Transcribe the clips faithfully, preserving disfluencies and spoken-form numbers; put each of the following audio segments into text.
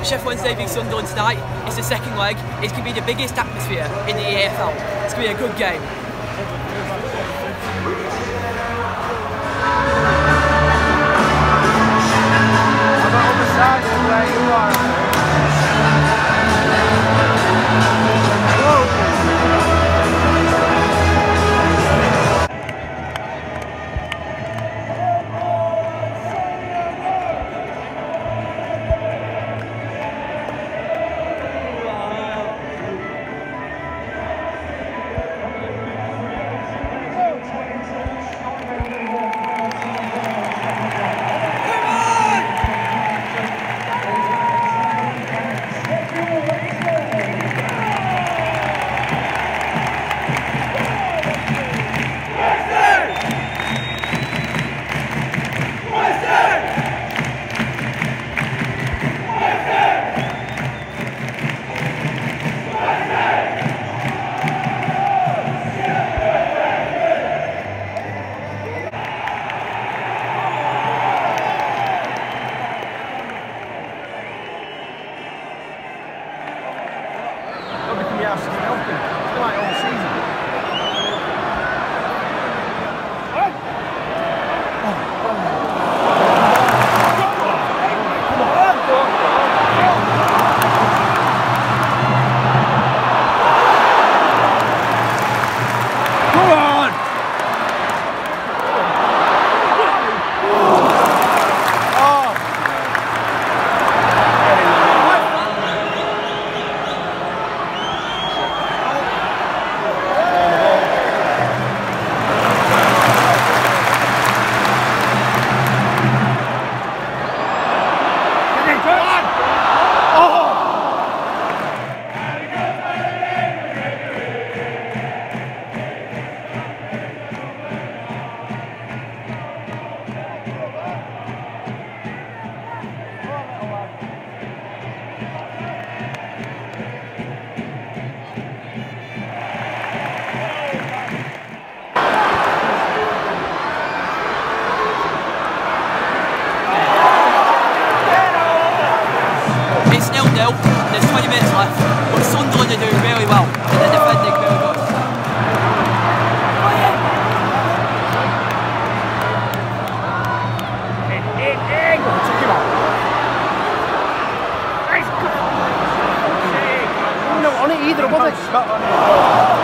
Sheffield Wednesday v Sunderland tonight. It's the second leg. It's going to be the biggest atmosphere in the E F L. It's going to be a good game. There's twenty minutes left, but Sunderland are doing really well and they're defending really good. No, on it either, was it?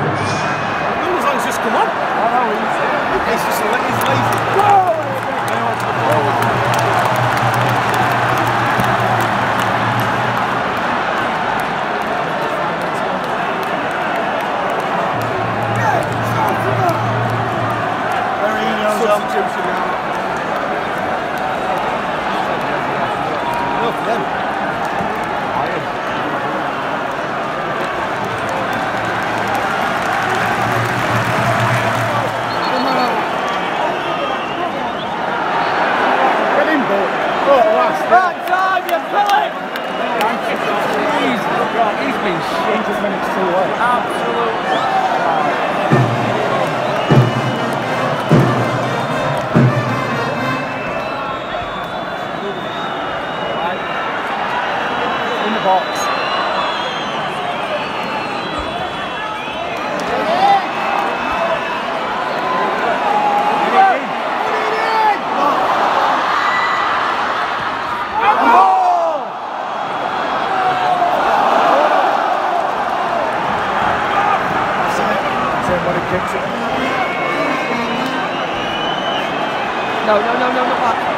As just come on. I know, he's, He's just he's lazy. Substitution now. Enough then. Right time, you Philip! He's, he's been shit just minutes too late. Absolutely. In the box. No, no, no, no, not that.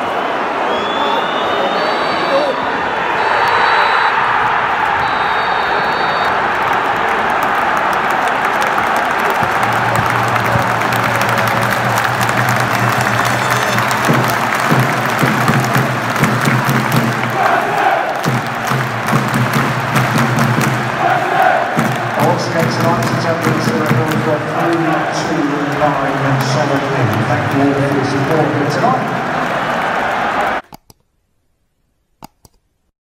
Once again tonight's attendance in a three two nine solid win. Thank you all for your support here tonight.